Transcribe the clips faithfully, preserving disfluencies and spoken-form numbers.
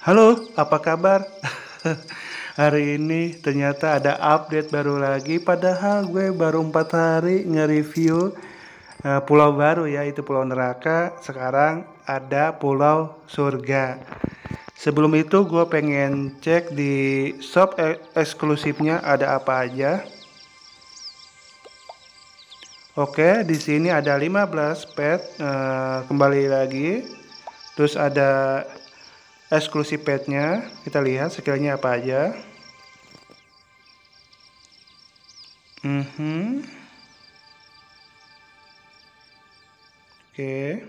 Halo, apa kabar? Hari ini ternyata ada update baru lagi. Padahal gue baru empat hari nge-review eh, pulau baru ya, itu Pulau Neraka. Sekarang ada Pulau Surga. Sebelum itu gue pengen cek di shop e- eksklusifnya ada apa aja. Oke, di sini ada lima belas pet eh, kembali lagi. Terus ada eksklusif petnya. Kita lihat skillnya apa aja. Mhm. Oke.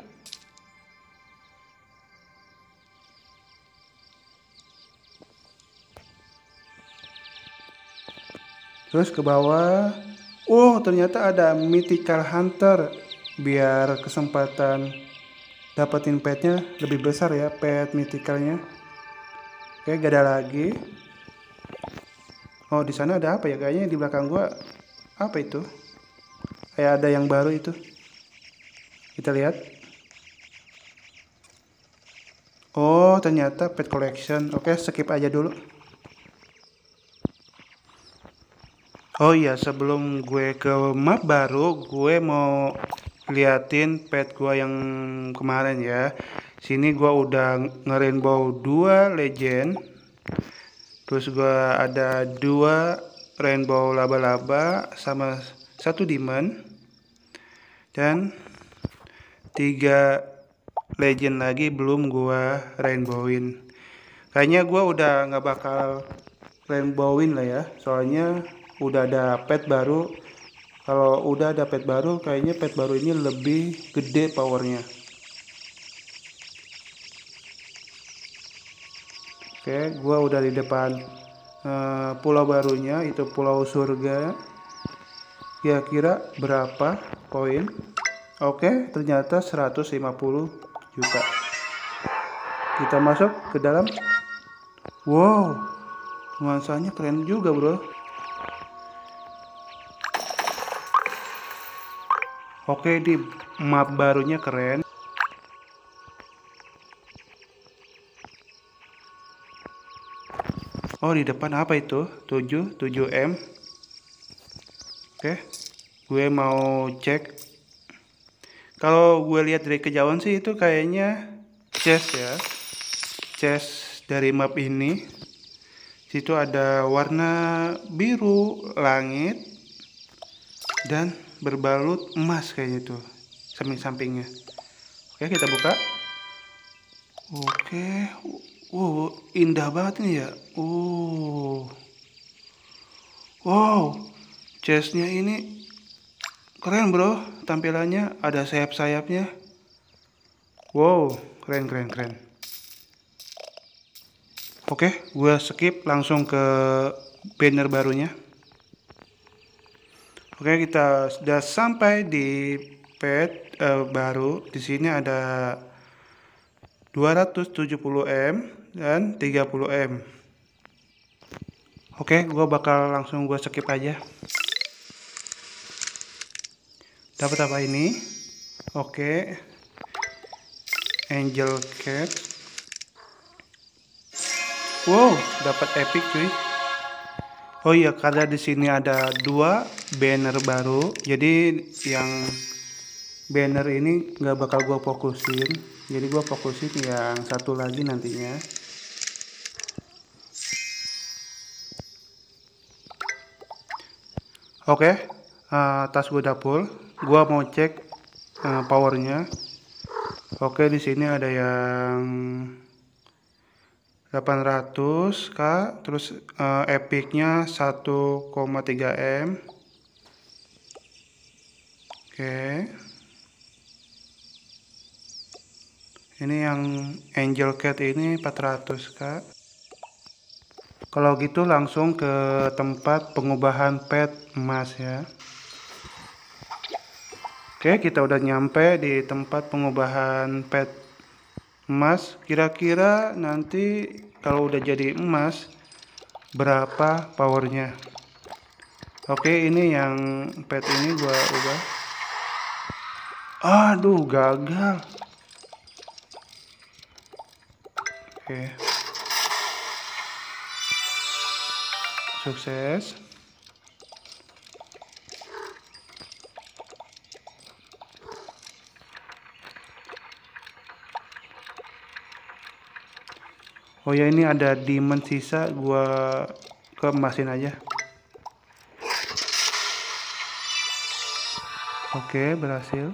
Terus ke bawah. Oh, ternyata ada Mythical Hunter. Biar kesempatan dapetin petnya lebih besar ya, pet mythicalnya. Oke, gak ada lagi. Oh, di sana ada apa ya? Kayaknya di belakang gua apa itu? Kayak ada yang baru itu. Kita lihat. Oh, ternyata pet collection. Oke, skip aja dulu. Oh iya, sebelum gue ke map baru, gue mau liatin pet gue yang kemarin ya. Sini gue udah nge-rainbow dua legend. Terus gue ada dua rainbow laba-laba sama satu demon. Dan tiga legend lagi belum gue rainbowin. Kayaknya gue udah nggak bakal rainbowin lah ya. Soalnya udah ada pet baru. Kalau udah ada pet baru, kayaknya pet baru ini lebih gede powernya. Oke, gua udah di depan uh, pulau barunya, itu Pulau Surga. Kira-kira berapa koin? Oke, ternyata seratus lima puluh juta. Kita masuk ke dalam. Wow, nuansanya keren juga, bro. Oke, di map barunya keren. Oh, di depan apa itu? tujuh, tujuh M. Oke, gue mau cek. Kalau gue lihat dari kejauhan sih itu kayaknya chest ya. Chest dari map ini. Situ ada warna biru langit dan berbalut emas kayaknya tuh samping-sampingnya. Oke, kita buka. Oke. Wow, indah banget nih ya. Oh. Wow. Chestnya ini keren bro, tampilannya ada sayap-sayapnya. Wow, keren keren keren. Oke, gue skip langsung ke banner barunya. Oke, kita sudah sampai di pet uh, baru. Di sini ada dua ratus tujuh puluh M dan tiga puluh M. Oke, gue bakal langsung gue skip aja. Dapat apa ini? Oke. Angel Cat. Wow, dapat epic cuy. Oh iya, karena di sini ada dua banner baru, jadi yang banner ini nggak bakal gua fokusin. Jadi gua fokusin yang satu lagi nantinya. Oke, uh, tas gue udah full. Gua mau cek uh, powernya. Oke, di sini ada yang delapan ratus K, terus uh, epicnya satu koma tiga M. Oke. Ini yang Angel Cat ini empat ratus K. Kalau gitu langsung ke tempat pengubahan pet emas ya. Oke, kita udah nyampe di tempat pengubahan pet emas. Kira-kira nanti kalau udah jadi emas berapa powernya? Oke, ini yang pet ini gua ubah. Aduh, gagal. Oke. Sukses. Oh ya, ini ada diamond sisa, gua kemasin aja. Oke, berhasil.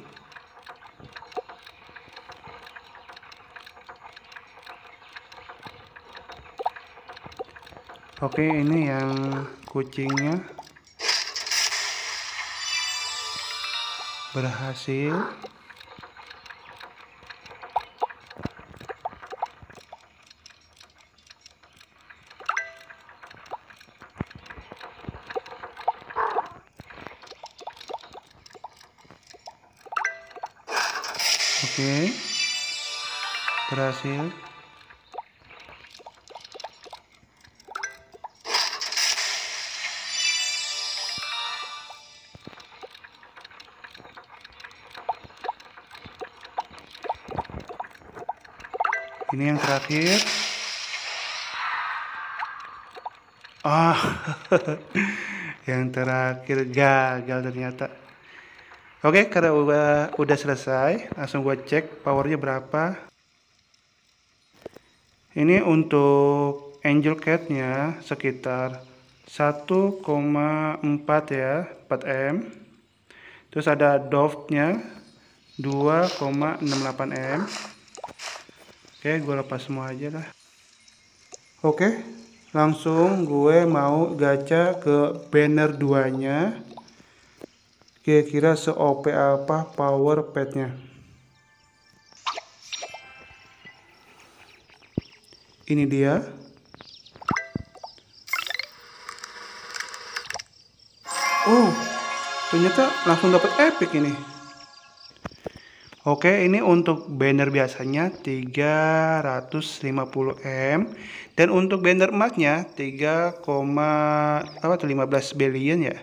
Oke, ini yang kucingnya berhasil. Oke, berhasil. Ini yang terakhir. Ah, yang terakhir gagal ternyata. Oke, karena udah udah selesai, langsung gue cek powernya berapa. Ini untuk Angel Cat-nya sekitar satu koma empat ya, empat M. Terus ada Dove-nya dua koma enam delapan M. Oke, gue lepas semua aja lah. Oke, langsung gue mau gacha ke banner dua nya. Kira-kira se-O P apa power pet-nya. Ini dia. Oh, ternyata langsung dapat epic ini. Oke, ini untuk banner biasanya tiga ratus lima puluh M dan untuk banner emasnya tiga, apa tuh lima belas billion ya.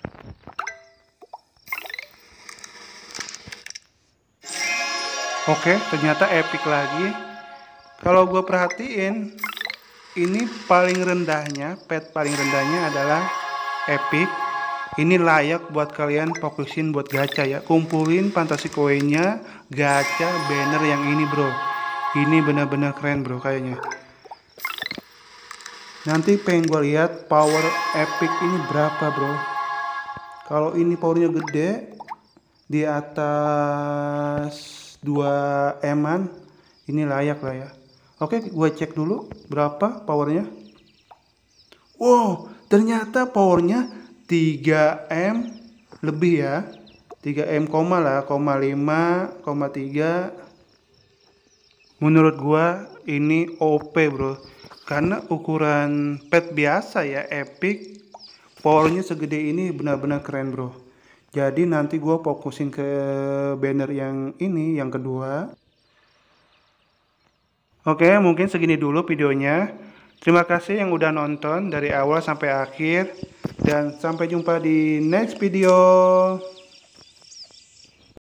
Oke, ternyata epic lagi. Kalau gue perhatiin, ini paling rendahnya, pet paling rendahnya adalah epic. Ini layak buat kalian fokusin buat gacha ya. Kumpulin fantasi koinnya, gacha banner yang ini bro. Ini benar-benar keren bro kayaknya. Nanti pengen gue lihat power epic ini berapa bro. Kalau ini powernya gede, di atas dua M-an, ini layak lah ya. Oke, gue cek dulu berapa powernya. Wow, ternyata powernya tiga M lebih ya. tiga M koma lah, koma lima, koma tiga. Menurut gua ini O P bro. Karena ukuran pet biasa ya, epic, powernya segede ini benar-benar keren bro. Jadi nanti gua fokusin ke banner yang ini, yang kedua. Oke, mungkin segini dulu videonya. Terima kasih yang udah nonton dari awal sampai akhir. Dan sampai jumpa di next video.